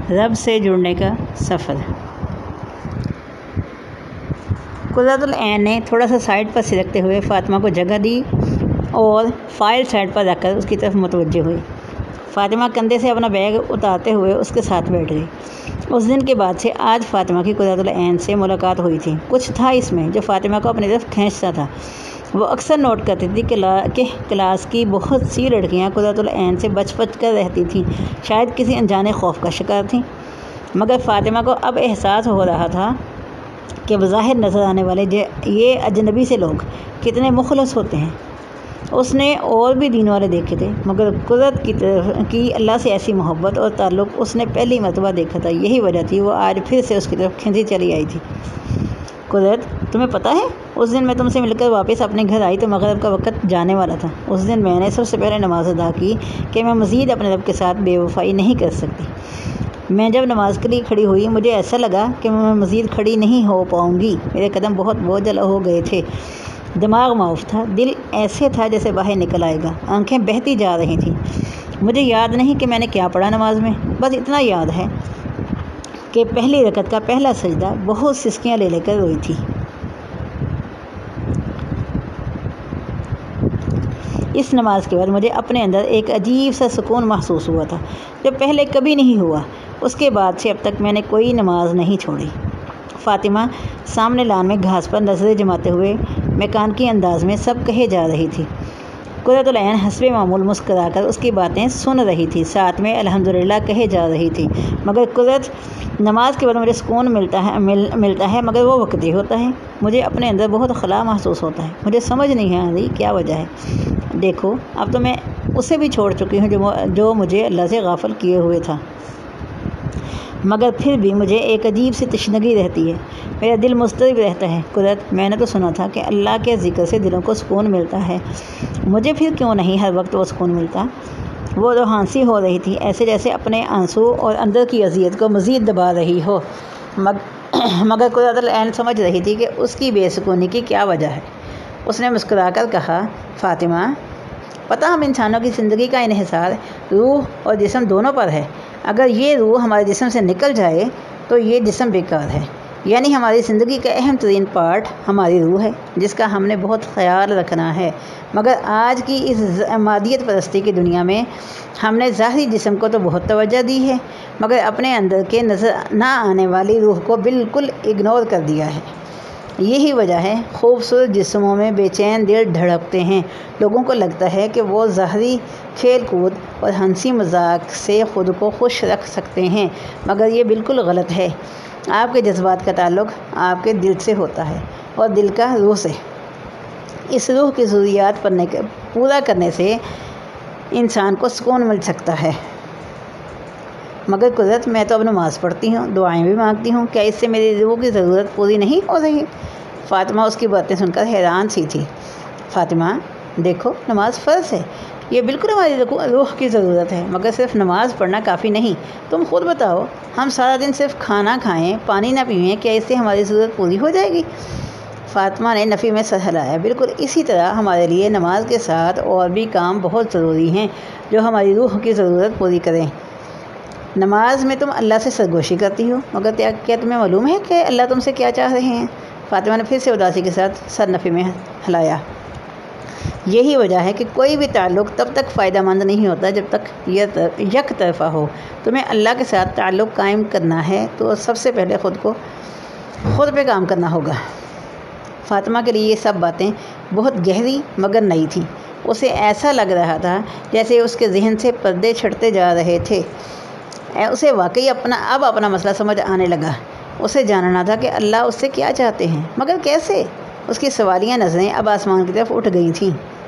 رب سے جڑنے کا سفر۔ قرۃ العین نے تھوڑا سا سائڈ پر سرکتے ہوئے فاطمہ کو جگہ دی اور فائل سائڈ پر رکھ کر اس کی طرف متوجہ ہوئی۔ فاطمہ کندھے سے اپنا بیگ اتارتے ہوئے اس کے ساتھ بیٹھ گئی۔ اس دن کے بعد سے آج فاطمہ کی قرۃ العین سے ملاقات ہوئی تھی۔ کچھ تھا اس میں جو فاطمہ کو اپنی طرف کھینچتا تھا۔ وہ اکثر نوٹ کرتی تھی کہ کلاس کی بہت سی لڑکیاں قرۃ العین سے بچ کر رہتی تھیں، شاید کسی انجانے خوف کا شکار تھیں، مگر فاطمہ کو اب احساس ہو رہا تھا کہ بظاہر نظر آنے والے یہ اجنبی سے لوگ کتنے مخلص ہوتے ہیں۔ اس نے اور بھی دین والے دیکھے تھے، مگر قرۃ کی اللہ سے ایسی محبت اور تعلق اس نے پہلی مرتبہ دیکھا تھا۔ یہی وجہ تھی وہ آج پھر سے اس کی طرف کھنچی چلی آئی تھی۔ قرۃ، تمہیں پتہ ہے اس دن میں تم سے مل کر واپس اپنے گھر آئی تو مغرب کا وقت جانے والا تھا۔ اس دن میں نے سب سے پہلے نماز ادا کی کہ میں مزید اپنے رب کے ساتھ بے وفائی نہیں کر سکتی۔ میں جب نماز کے لیے کھڑی ہوئی مجھے ایسا لگا کہ میں مزید کھڑی نہیں ہو پاؤں گی۔ میرے قدم بہت بوجھل ہو گئے تھے، دماغ معاف تھا، دل ایسے تھا جیسے باہر نکل آئے گا، آنکھیں بہتی جا رہی تھیں۔ مجھے یاد نہیں کہ میں نے کیا پڑھا نماز میں، بس اتنا یاد ہے کہ پہلی رکعت کا پہلا سجدہ بہت سسکیاں لے کر روئی تھی۔ اس نماز کے بعد مجھے اپنے اندر ایک عجیب سا سکون محسوس ہوا تھا جو پہلے کبھی نہیں ہوا۔ اس کے بعد سے اب تک میں نے کوئی نماز نہیں چھوڑی۔ فاطمہ سامنے لان میں گھاس پر نظریں جماتے ہوئے میکانکی انداز میں سب کہے جا رہی تھی۔ قرۃ العین حسب معمول مسکرا کر اس کی باتیں سن رہی تھی، ساتھ میں الحمدللہ کہے جا رہی تھی۔ مگر قرۃ، نماز کے بعد مجھے سکون ملتا ہے مگر وہ وقتی ہوتا ہے۔ مجھے اپنے اندر بہت خلا محسوس ہوتا ہے، مجھے سمجھ نہیں آ رہی کیا وجہ ہے۔ دیکھو اب تو میں اسے بھی چھوڑ چکی ہوں جو مجھے اللہ سے غافل کیے ہوئے تھا، مگر پھر بھی مجھے ایک عجیب سی تشنگی رہتی ہے، میرا دل مضطرب رہتا ہے۔ قرۃ، میں نے تو سنا تھا کہ اللہ کے ذکر سے دلوں کو سکون ملتا ہے، مجھے پھر کیوں نہیں ہر وقت وہ سکون ملتا؟ وہ روحانسی ہو رہی تھی، ایسے جیسے اپنے آنسو اور اندر کی اذیت کو مزید دبا رہی ہو، مگر قرۃ العین سمجھ رہی تھی کہ اس کی بے سکونی کی کیا وجہ ہے۔ اس نے مسکرا کر کہا، فاطمہ، پتہ ہم انسانوں کی زندگی کا انحصار روح اور جسم دونوں پر ہے۔ اگر یہ روح ہمارے جسم سے نکل جائے تو یہ جسم بیکار ہے۔ یعنی ہماری زندگی کا اہم ترین پارٹ ہماری روح ہے، جس کا ہم نے بہت خیال رکھنا ہے۔ مگر آج کی اس مادیت پرستی کی دنیا میں ہم نے ظاہری جسم کو تو بہت توجہ دی ہے، مگر اپنے اندر کے نظر نہ آنے والی روح کو بالکل اگنور کر دیا ہے۔ یہی وجہ ہے خوبصورت جسموں میں بے چین دل دھڑکتے ہیں۔ لوگوں کو لگتا ہے کہ وہ ظاہری کھیل کود اور ہنسی مذاق سے خود کو خوش رکھ سکتے ہیں، مگر یہ بالکل غلط ہے۔ آپ کے جذبات کا تعلق آپ کے دل سے ہوتا ہے اور دل کا روح سے۔ اس روح کی ضروریات پورا کرنے سے انسان کو سکون مل سکتا ہے۔ مگر قرۃ، میں تو اب نماز پڑھتی ہوں، دعائیں بھی مانگتی ہوں، کیا اس سے میری روح کی ضرورت پوری نہیں ہو رہی؟ فاطمہ اس کی باتیں سن کر حیران سی تھی۔ فاطمہ، دیکھو نماز فرض ہے، یہ بالکل ہماری روح کی ضرورت ہے، مگر صرف نماز پڑھنا کافی نہیں۔ تم خود بتاؤ، ہم سارا دن صرف کھانا کھائیں، پانی نہ پئیں، کیا اس سے ہماری ضرورت پوری ہو جائے گی؟ فاطمہ نے نفی میں سر ہلایا۔ بالکل اسی طرح ہمارے لیے نماز کے ساتھ اور بھی کام بہت ضروری ہیں جو ہماری روح کی ضرورت پوری کریں۔ نماز میں تم اللہ سے سرگوشی کرتی ہو، مگر کیا تمہیں معلوم ہے کہ اللہ تم سے کیا چاہ رہے ہیں؟ فاطمہ نے پھر سے اداسی کے ساتھ سر نفی میں ہلایا۔ یہی وجہ ہے کہ کوئی بھی تعلق تب تک فائدہ مند نہیں ہوتا جب تک یک طرفہ ہو۔ تمہیں اللہ کے ساتھ تعلق قائم کرنا ہے تو سب سے پہلے خود پہ کام کرنا ہوگا۔ فاطمہ کے لیے یہ سب باتیں بہت گہری مگر نئی تھیں۔ اسے ایسا لگ رہا تھا جیسے اس کے ذہن سے پردے چھٹتے جا رہے تھے۔ اسے واقعی اب اپنا مسئلہ سمجھ آنے لگا۔ اسے جاننا تھا کہ اللہ اس سے کیا چاہتے ہیں، مگر کیسے؟ اس کی سوالیہ نظریں اب آسمان کی طرف اٹھ گئی تھیں۔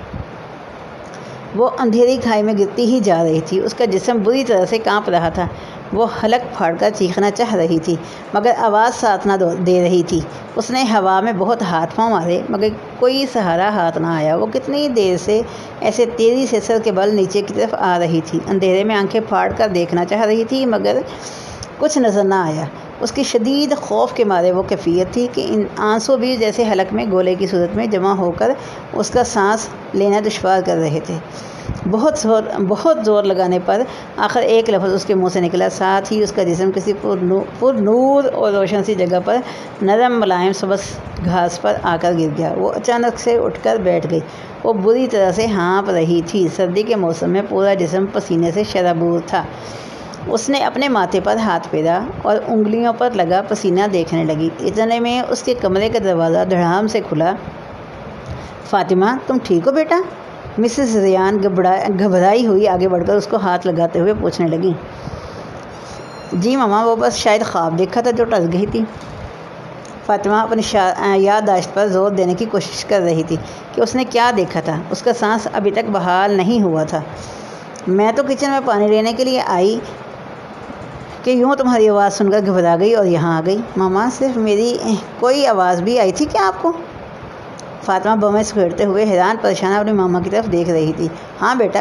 وہ اندھیری کھائی میں گرتی ہی جا رہی تھی، اس کا جسم بری طرح سے کانپ رہا تھا۔ وہ حلق پھاڑ کر چیخنا چاہ رہی تھی، مگر آواز ساتھ نہ دے رہی تھی۔ اس نے ہوا میں بہت ہاتھ پاؤں مارے، مگر کوئی سہارا ہاتھ نہ آیا۔ وہ کتنی دیر سے ایسے تیزی سے سر کے بل نیچے کی طرف آ رہی تھی، اندھیرے میں آنکھیں پھاڑ کر دیکھنا چاہ رہی تھی، مگر کچھ نظر نہ آیا۔ اس کی شدید خوف کے مارے وہ کیفیت تھی کہ آنسو بھی جیسے حلق میں گولے کی صورت میں جمع ہو کر اس کا سانس لینا دشوار کر رہے تھے۔ بہت زور لگانے پر آخر ایک لفظ اس کے منہ سے نکلا، ساتھ ہی اس کا جسم کسی پر نور اور روشن سی جگہ پر نرم ملائم سبز گھاس پر آ کر گر گیا۔ وہ اچانک سے اٹھ کر بیٹھ گئی۔ وہ بری طرح سے ہانپ رہی تھی۔ سردی کے موسم میں پورا جسم پسینے سے شرابور تھا۔ اس نے اپنے ماتھے پر ہاتھ پھیرا اور انگلیوں پر لگا پسینہ دیکھنے لگی۔ اتنے میں اس کے کمرے کا دروازہ دھڑام سے کھلا۔ فاطمہ، تم ٹھیک ہو بیٹا؟ مسز ریان گھبرائی ہوئی آگے بڑھ کر اس کو ہاتھ لگاتے ہوئے پوچھنے لگی۔ جی ماما، وہ بس شاید خواب دیکھا تھا جو ٹل گئی تھی۔ فاطمہ اپنی یادداشت پر زور دینے کی کوشش کر رہی تھی کہ اس نے کیا دیکھا تھا۔ اس کا سانس ابھی تک بحال نہیں ہوا تھا۔ میں تو کچن میں پانی لینے کے لیے آئی کہ یوں تمہاری آواز سن کر گھبرا گئی اور یہاں آ گئی۔ ماما، صرف میری کوئی آواز بھی آئی تھی کیا آپ کو؟ فاطمہ بمیں سکیڑتے ہوئے حیران پریشان اپنی ماما کی طرف دیکھ رہی تھی۔ ہاں بیٹا،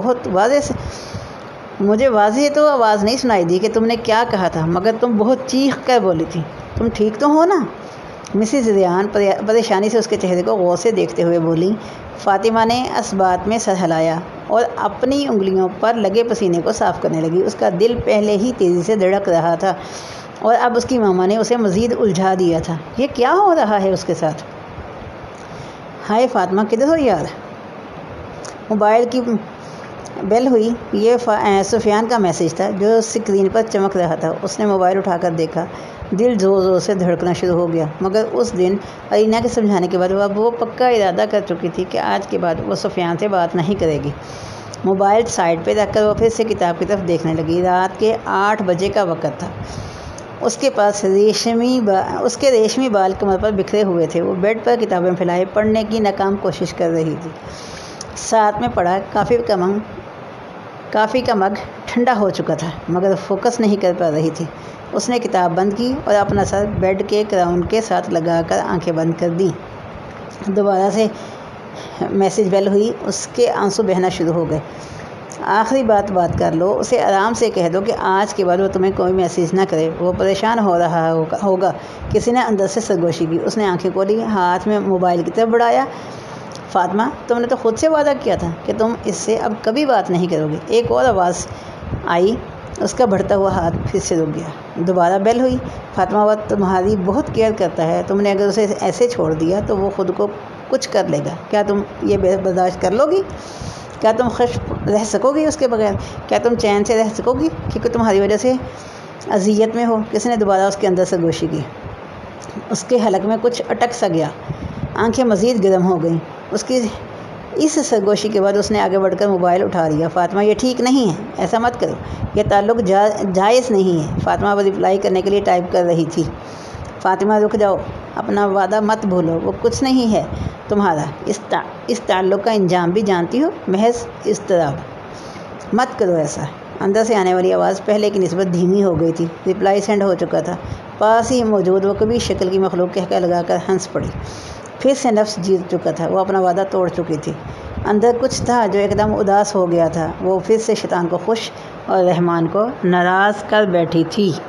مجھے واضح تو آواز نہیں سنائی دی کہ تم نے کیا کہا تھا، مگر تم بہت چیخ کر بولی تھی۔ تم ٹھیک تو ہو نا؟ مسز ریان پریشانی سے اس کے چہرے کو غور سے دیکھتے ہوئے بولی۔ فاطمہ نے اس بات میں سر ہلایا اور اپنی انگلیوں پر لگے پسینے کو صاف کرنے لگی۔ اس کا دل پہلے ہی تیزی سے دھڑک رہا تھا اور اب اس کی ماما نے اسے مزید الجھا دیا تھا۔ یہ کیا ہو رہا ہے اس کے ساتھ؟ ہائے فاطمہ، کدھر ہو یار؟ موبائل کی بیل ہوئی۔ یہ سفیان کا میسج تھا جو اسکرین پر چمک رہا تھا۔ اس نے موبائل اٹھا کر دیکھا۔ دل زور زور سے دھڑکنا شروع ہو گیا، مگر اس دن ارینا کے سمجھانے کے بعد وہ پکا ارادہ کر چکی تھی کہ آج کے بعد وہ سفیان سے بات نہیں کرے گی۔ موبائل سائڈ پہ رکھ کر وہ پھر سے کتاب کی طرف دیکھنے لگی۔ رات کے 8 بجے کا وقت تھا۔ اس کے پاس ریشمی بال کمر پر بکھرے ہوئے تھے۔ وہ بیڈ پر کتابیں پھیلائے پڑھنے کی ناکام کوشش کر رہی تھی۔ ساتھ میں پڑا کافی کا مگ ٹھنڈا ہو چکا تھا، مگر فوکس نہیں کر پا رہی تھی۔ اس نے کتاب بند کی اور اپنا سر بیڈ کے کراؤن کے ساتھ لگا کر آنکھیں بند کر دیں۔ دوبارہ سے میسج بیل ہوئی۔ اس کے آنسو بہنا شروع ہو گئے۔ آخری بات کر لو، اسے آرام سے کہہ دو کہ آج کے بعد وہ تمہیں کوئی میسج نہ کرے، وہ پریشان ہو رہا ہوگا۔ کسی نے اندر سے سرگوشی کی۔ اس نے آنکھیں کھولی، ہاتھ میں موبائل کی طرف بڑھایا۔ فاطمہ، تم نے تو خود سے وعدہ کیا تھا کہ تم اس سے اب کبھی بات نہیں کرو گی۔ ایک اور آواز آئی۔ اس کا بڑھتا ہوا ہاتھ پھر سے رک گیا۔ دوبارہ بیل ہوئی۔ فاطمہ، وہ تمہاری بہت کیئر کرتا ہے۔ تم نے اگر اسے ایسے چھوڑ دیا تو وہ خود کو کچھ کر لے گا۔ کیا تم یہ برداشت کر لو گی؟ کیا تم خوش رہ سکو گی اس کے بغیر؟ کیا تم چین سے رہ سکو گی کیونکہ تمہاری وجہ سے اذیت میں ہو؟ کسی نے دوبارہ اس کے اندر سرگوشی کی۔ اس کے حلق میں کچھ اٹک سا گیا۔ آنکھیں مزید گرم ہو گئیں۔ اس سرگوشی کے بعد اس نے آگے بڑھ کر موبائل اٹھا لیا۔ فاطمہ، یہ ٹھیک نہیں ہے، ایسا مت کرو، یہ تعلق جائز نہیں ہے۔ فاطمہ وہ رپلائی کرنے کے لیے ٹائپ کر رہی تھی۔ فاطمہ، رک جاؤ، اپنا وعدہ مت بھولو، وہ کچھ نہیں ہے تمہارا۔ اس تعلق کا انجام بھی جانتی ہو، محض اضطراب۔ مت کرو ایسا۔ اندر سے آنے والی آواز پہلے کی نسبت دھیمی ہو گئی تھی۔ رپلائی سینڈ ہو چکا تھا۔ پاس ہی موجود وہ کبھی شکل کی مخلوق کہکہ لگا کر ہنس پڑی۔ پھر سے نفس جیت چکا تھا۔ وہ اپنا وعدہ توڑ چکی تھی۔ اندر کچھ تھا جو ایک دم اداس ہو گیا تھا۔ وہ پھر سے شیطان کو خوش اور رحمان کو ناراض کر بیٹھی تھی۔